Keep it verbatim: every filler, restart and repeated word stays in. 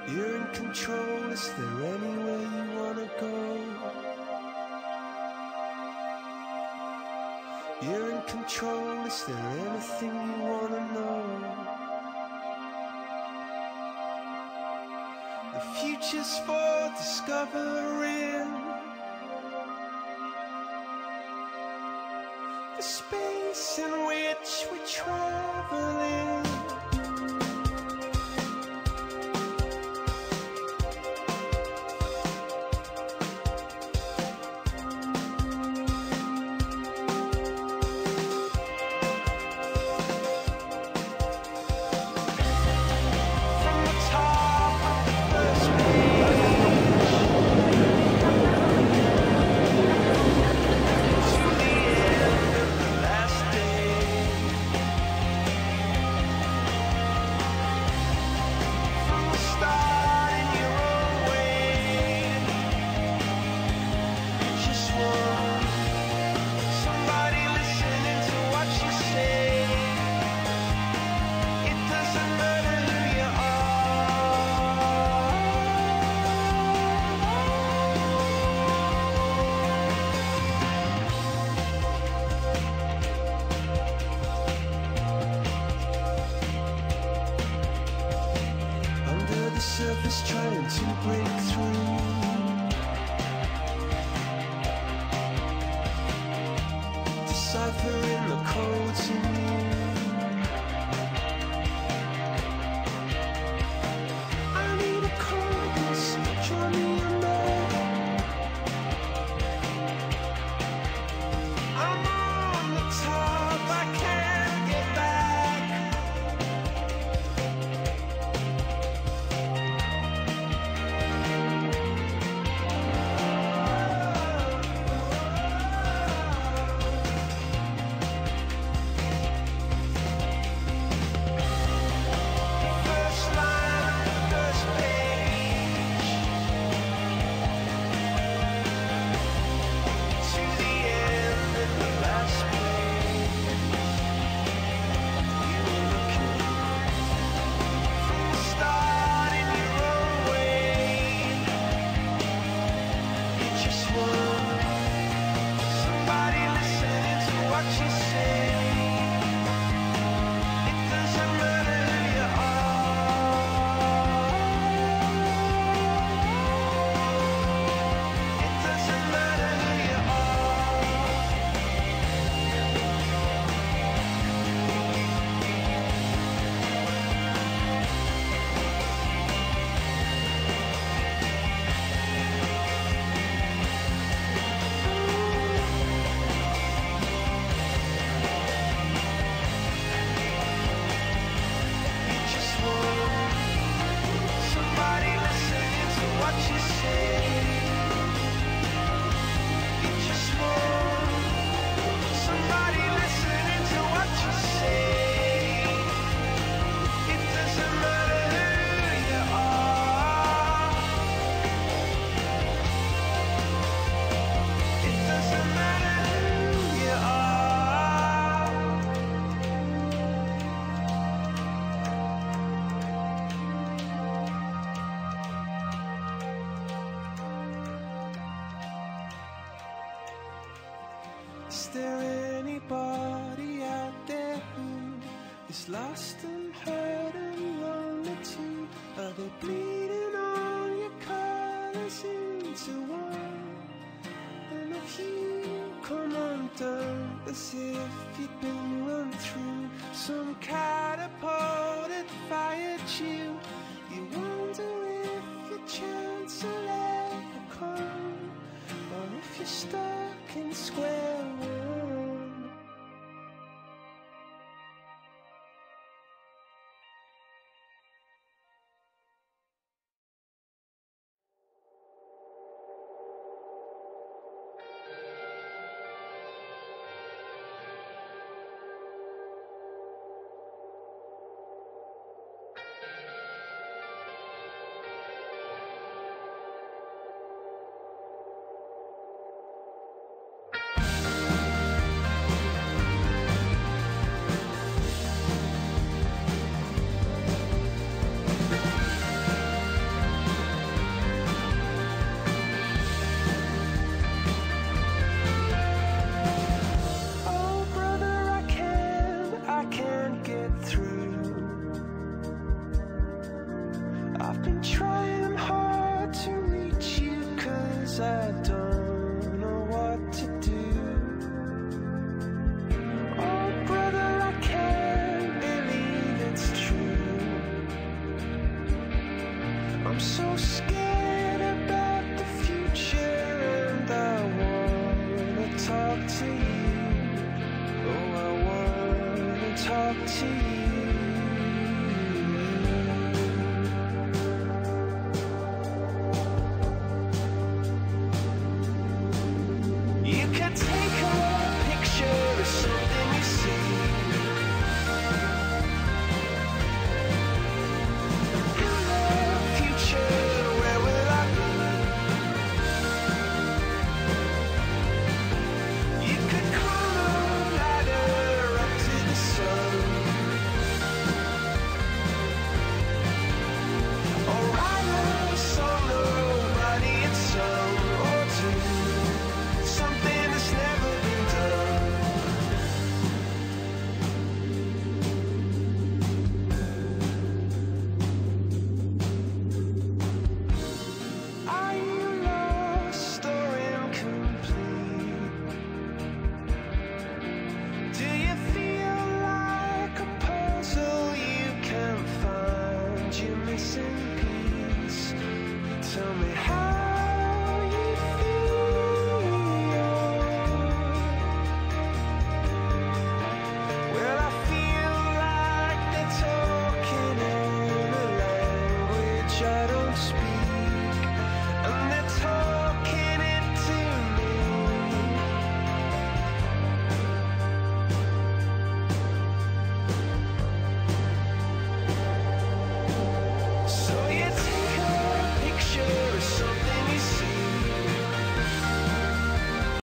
You're in control, is there anywhere you wanna go? You're in control, is there anything you wanna know? The future's for discovering, the space in which we're traveling. Surface trying to break through, deciphering the codes in you. I need a compass, draw me a map. I'm on the top, I can't get back. Is there anybody out there who is lost and hurt and lonely too? Are they bleeding on your colors into one? And if you come undone as if you'd been run through some catapult that fired you, you wonder if your chance will ever come, or if you're stuck in square one. I've been trying hard to reach you, 'cause I don't know what to do. Oh brother, I can't believe it's true. I'm so scared about the future, and I wanna talk to you. Oh, I wanna talk to you. You can take a picture of something you see. In the future, where will I be? You could climb a ladder up to the sun, or write a song, nobody in song, or do something that's never been done. Are you lost or incomplete? Do you feel like a puzzle you can't find your missing piece? Tell me